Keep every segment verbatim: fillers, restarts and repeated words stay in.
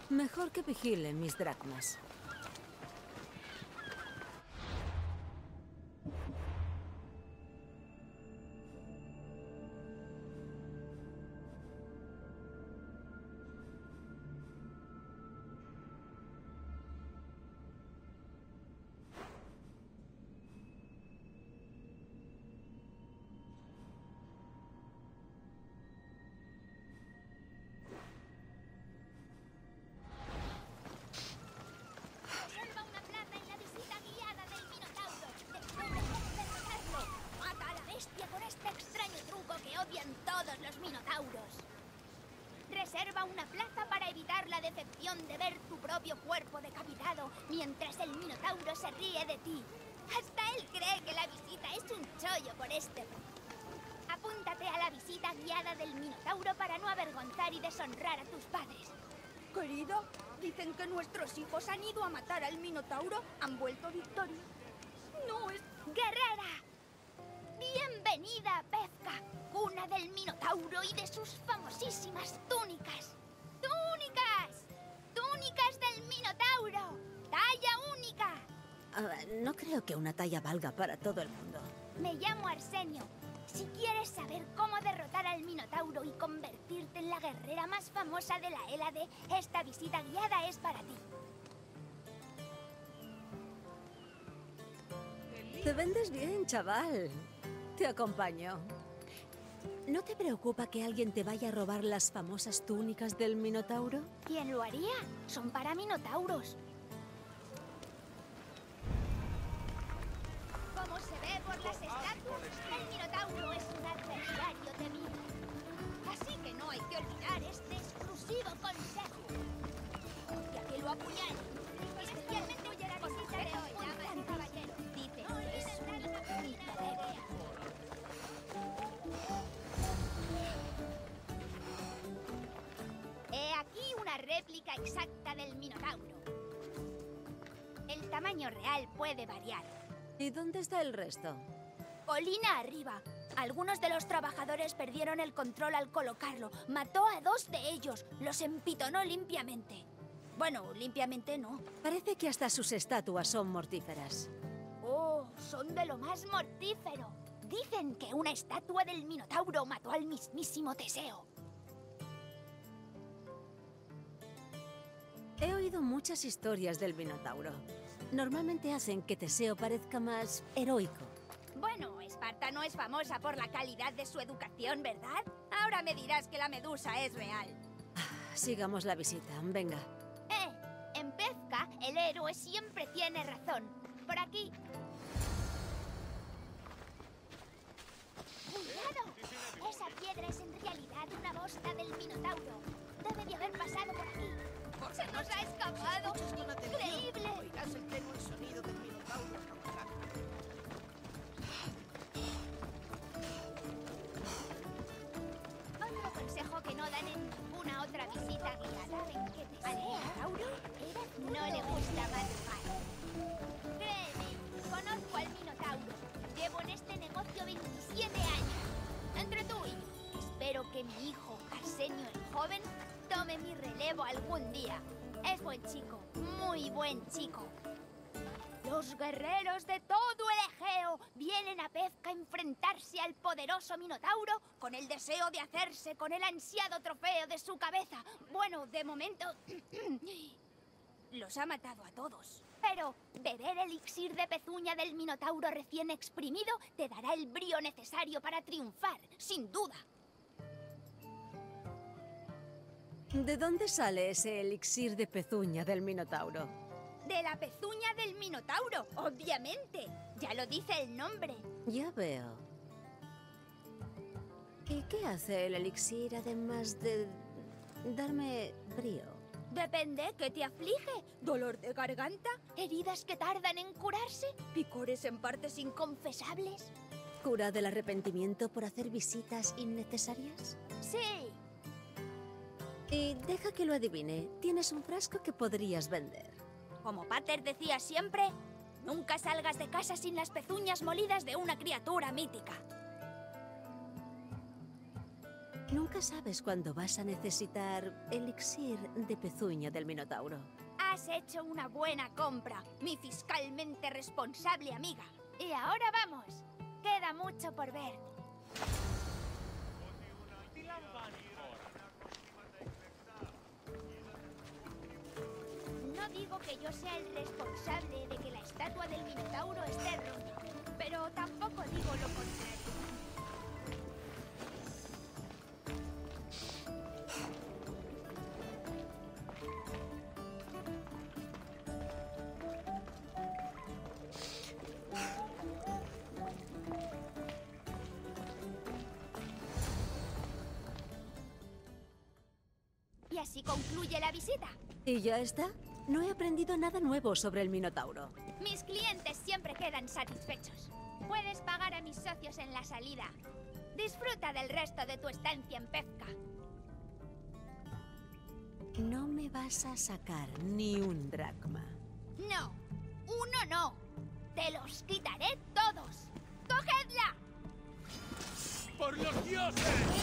Mejor que vigilen mis dracmas. Reserva una plaza en la visita guiada del Minotauro. Descubre cómo derrotarlo. Mata a la bestia con este extraño truco que odian todos los minotauros. Reserva una plaza para evitar la decepción de ver tu propio cuerpo decapitado mientras el Minotauro se ríe de ti. Hasta él cree que la visita es un chollo por este. Apúntate a la visita guiada del Minotauro para no avergonzar y deshonrar a tus padres. Querida, dicen que nuestros hijos han ido a matar al Minotauro. ¿Han vuelto victoria? No es... ¡Guerrera! Bienvenida a Pefka, cuna del Minotauro y de sus famosísimas túnicas. ¡Túnicas! ¡Túnicas del Minotauro! ¡Talla única! Ah, no creo que una talla valga para todo el mundo. Me llamo Arsenio. Si quieres saber cómo derrotar al Minotauro y convertirte en la guerrera más famosa de la Hélade, esta visita guiada es para ti. Te vendes bien, chaval. Te acompaño. ¿No te preocupa que alguien te vaya a robar las famosas túnicas del Minotauro? ¿Quién lo haría? Son para minotauros. Como se ve por las estatuas, el Minotauro es un adversario temido. Así que no hay que olvidar este exclusivo consejo. Que a que lo apuñalen. Especialmente oye la visita de hoy, dama y caballero. Dice que es una bonita idea. He aquí una réplica exacta del Minotauro. El tamaño real puede variar. ¿Y dónde está el resto? Colina arriba. Algunos de los trabajadores perdieron el control al colocarlo. Mató a dos de ellos. Los empitonó limpiamente. Bueno, limpiamente no. Parece que hasta sus estatuas son mortíferas. Oh, son de lo más mortífero. Dicen que una estatua del Minotauro mató al mismísimo Teseo. He oído muchas historias del Minotauro. Normalmente hacen que Teseo parezca más heroico. Bueno, Esparta no es famosa por la calidad de su educación, ¿verdad? Ahora me dirás que la medusa es real. Sigamos la visita, venga. Eh, en Pefka, el héroe siempre tiene razón. Por aquí. ¡Cuidado! Esa piedra es en realidad una bosta del Minotauro. Debe de haber pasado por aquí. ¡Se nos ha escapado! ¡Increíble! Oirás el tenue sonido del Minotauro causar. Otro consejo que no dan en ninguna otra visita guiada. ¿Al Minotauro? No le gusta madrugar. Créeme, conozco al Minotauro. Llevo en este negocio veintisiete años. Entre tú y yo, espero que mi hijo, Arsenio el joven, tome mi relevo algún día. Es buen chico, muy buen chico. Los guerreros de todo el Egeo vienen a Pefka a enfrentarse al poderoso Minotauro con el deseo de hacerse con el ansiado trofeo de su cabeza. Bueno, de momento... los ha matado a todos. Pero beber elixir de pezuña del Minotauro recién exprimido te dará el brío necesario para triunfar, sin duda. ¿De dónde sale ese elixir de pezuña del Minotauro? De la pezuña del Minotauro, obviamente. Ya lo dice el nombre. Ya veo. ¿Y qué hace el elixir además de darme brío? Depende qué te aflige. ¿Dolor de garganta? ¿Heridas que tardan en curarse? ¿Picores en partes inconfesables? ¿Cura del arrepentimiento por hacer visitas innecesarias? Sí. Y deja que lo adivine. Tienes un frasco que podrías vender. Como Pater decía siempre, nunca salgas de casa sin las pezuñas molidas de una criatura mítica. Nunca sabes cuándo vas a necesitar elixir de pezuña del Minotauro. Has hecho una buena compra, mi fiscalmente responsable amiga. Y ahora vamos. Queda mucho por ver. No digo que yo sea el responsable de que la estatua del Minotauro esté rota, pero tampoco digo lo contrario. Y así concluye la visita. ¿Y ya está? No he aprendido nada nuevo sobre el Minotauro. Mis clientes siempre quedan satisfechos. Puedes pagar a mis socios en la salida. Disfruta del resto de tu estancia en Pefka. No me vas a sacar ni un dracma. No, uno no. Te los quitaré todos. ¡Cogedla! ¡Por los dioses!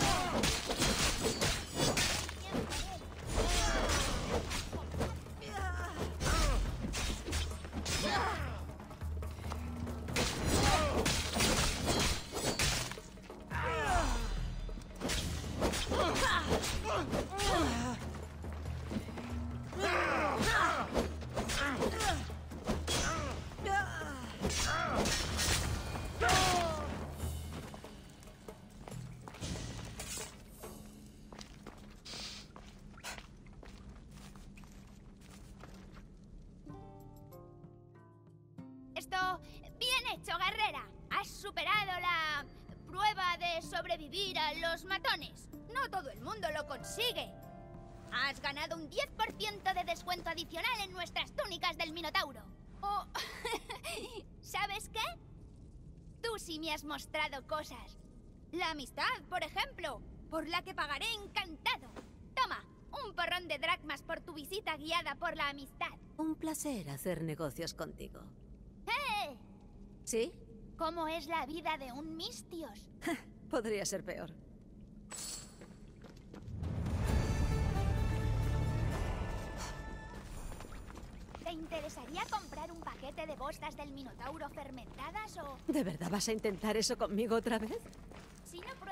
Esto... bien hecho, guerrera. Has superado la... prueba de sobrevivir a los matones. No todo el mundo lo consigue. Has ganado un diez por ciento de descuento adicional en nuestras túnicas del Minotauro. Oh, ¿sabes qué? Tú sí me has mostrado cosas. La amistad, por ejemplo, por la que pagaré encantado. Toma, un porrón de dracmas por tu visita guiada por la amistad. Un placer hacer negocios contigo. ¡Eh! ¿Sí? ¿Cómo es la vida de un Mistios? Podría ser peor. ¿Te interesaría comprar un paquete de bostas del Minotauro fermentadas o...? ¿De verdad vas a intentar eso conmigo otra vez? Si no